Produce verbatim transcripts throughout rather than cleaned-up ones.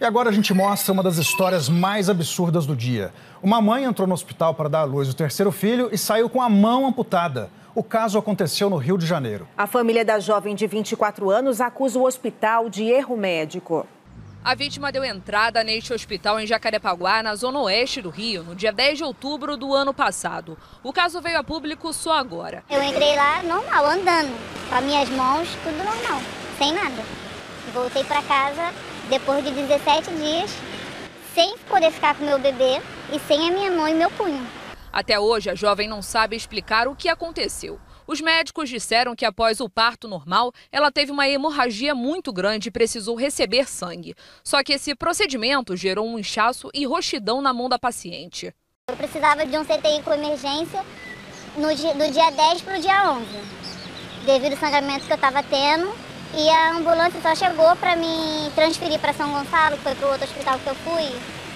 agora a gente mostra uma das histórias mais absurdas do dia. Uma mãe entrou no hospital para dar à luz o terceiro filho e saiu com a mão amputada. O caso aconteceu no Rio de Janeiro. A família da jovem de vinte e quatro anos acusa o hospital de erro médico. A vítima deu entrada neste hospital em Jacarepaguá, na zona oeste do Rio, no dia dez de outubro do ano passado. O caso veio a público só agora. Eu entrei lá normal, andando, com as minhas mãos, tudo normal, sem nada. Voltei para casa depois de dezessete dias, sem poder ficar com meu bebê e sem a minha mão e meu punho. Até hoje, a jovem não sabe explicar o que aconteceu. Os médicos disseram que após o parto normal, ela teve uma hemorragia muito grande e precisou receber sangue. Só que esse procedimento gerou um inchaço e roxidão na mão da paciente. Eu precisava de um C T I com emergência no dia, do dia dez para o dia onze, devido ao sangramento que eu estava tendo. E a ambulância só chegou para me transferir para São Gonçalo, que foi para o outro hospital que eu fui,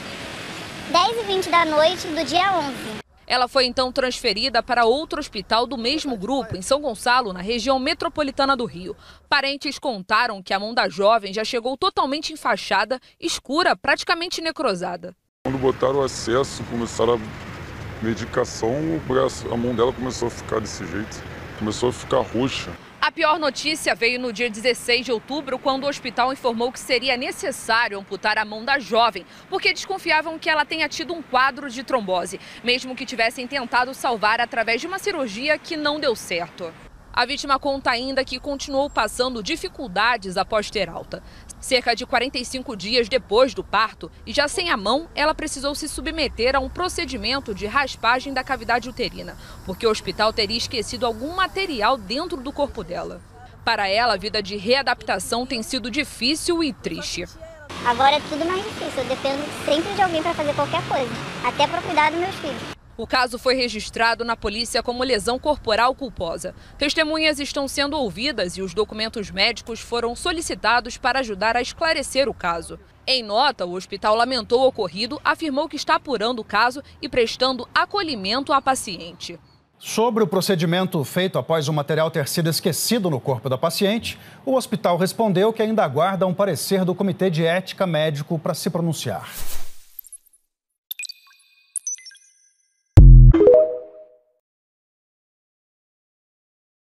dez e vinte da noite do dia onze. Ela foi então transferida para outro hospital do mesmo grupo, em São Gonçalo, na região metropolitana do Rio. Parentes contaram que a mão da jovem já chegou totalmente enfaixada, escura, praticamente necrosada. Quando botaram o acesso, começaram a medicação, o braço, a mão dela começou a ficar desse jeito, começou a ficar roxa. A pior notícia veio no dia dezesseis de outubro, quando o hospital informou que seria necessário amputar a mão da jovem, porque desconfiavam que ela tenha tido um quadro de trombose, mesmo que tivessem tentado salvar através de uma cirurgia que não deu certo. A vítima conta ainda que continuou passando dificuldades após ter alta. Cerca de quarenta e cinco dias depois do parto, e já sem a mão, ela precisou se submeter a um procedimento de raspagem da cavidade uterina, porque o hospital teria esquecido algum material dentro do corpo dela. Para ela, a vida de readaptação tem sido difícil e triste. Agora é tudo mais difícil, eu dependo sempre de alguém para fazer qualquer coisa, até para cuidar dos meus filhos. O caso foi registrado na polícia como lesão corporal culposa. Testemunhas estão sendo ouvidas e os documentos médicos foram solicitados para ajudar a esclarecer o caso. Em nota, o hospital lamentou o ocorrido, afirmou que está apurando o caso e prestando acolhimento à paciente. Sobre o procedimento feito após o material ter sido esquecido no corpo da paciente, o hospital respondeu que ainda aguarda um parecer do Comitê de Ética Médico para se pronunciar.